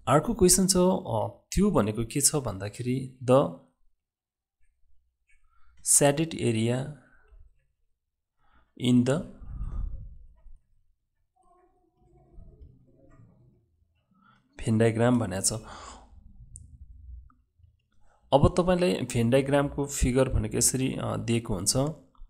अर्को क्वेसन छ त्यो भनेको के छ भन्दाखेरि the shaded area in the Venn diagram भनेको छ। अब तपाईलाई भेन डायग्रामको फिगर भनेको यसरी दिएको हुन्छ।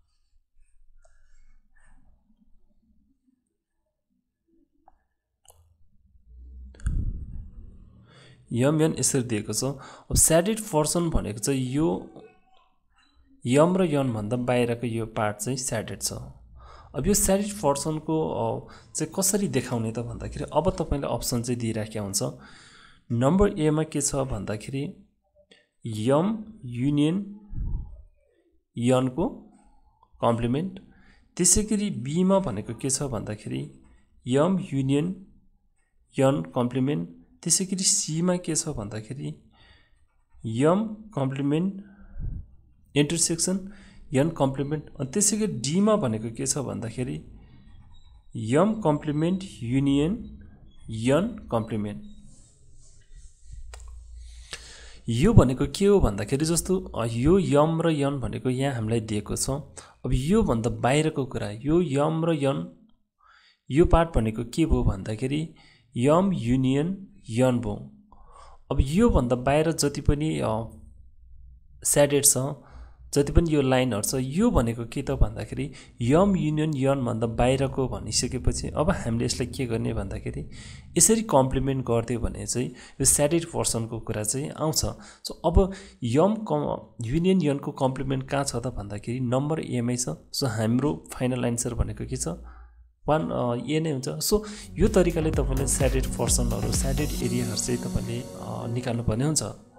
यम एन यसरी दिएको छ। अब स्याडेड पोर्सन भनेको चाहिँ यो यम र यन भन्दा बाहिरको यो पार्ट चाहिँ स्याडेड छ। अब यो स्याडेड पोर्सनको चाहिँ कसरी देखाउने त भन्दाखेरि अब तपाईले अप्सन चाहिँ दिइराखेको हुन्छ। नम्बर ए मा के छ भन्दाखेरि यम युनियन यन को कम्प्लिमेन्ट, त्यसैगरी बी मा भनेको के छ भन्दाखेरि यम युनियन यन कम्प्लिमेन्ट, त्यसैगरी सी मा के छ भन्दाखेरि यम कम्प्लिमेन्ट इन्टरसेक्सन यन कम्प्लिमेन्ट, अनि त्यसैगरी डी मा भनेको के छ भन्दाखेरि यम कम्प्लिमेन्ट युनियन यन कम्प्लिमेन्ट। यो भनेको के हो भन्दाखेरि जस्तो यो यम र यन भनेको यहाँ हामीलाई दिएको छ। अब यो भन्दा बाहिरको कुरा यो यम र यन यो पार्ट भनेको के भयो भन्दाखेरि यम युनियन यन भयो। अब यो भन्दा बाहिर जति पनि स्याडेड छ, जति पनि यो लाइनहरु छ, यो भनेको के त भन्दाखेरि यम युनियन यन भन्दा बाहिरको भनिसकेपछि अब हामीले यसलाई के गर्ने भन्दाखेरि यसरी कम्प्लिमेन्ट गर्दियो भने चाहिँ यो स्याडेड पोर्सनको कुरा चाहिँ आउँछ। सो अब यम युनियन यन को कम्प्लिमेन्ट कहाँ छ त भन्दाखेरि नम्बर ए मै छ। सो हाम्रो फाइनल आन्सर भनेको के छ 1 ए नै हुन्छ। सो यो तरिकाले तपाईले स्याडेड पोर्सनहरु स्याडेड एरियाहरु चाहिँ तपाईले निकाल्नु पर्ने हुन्छ।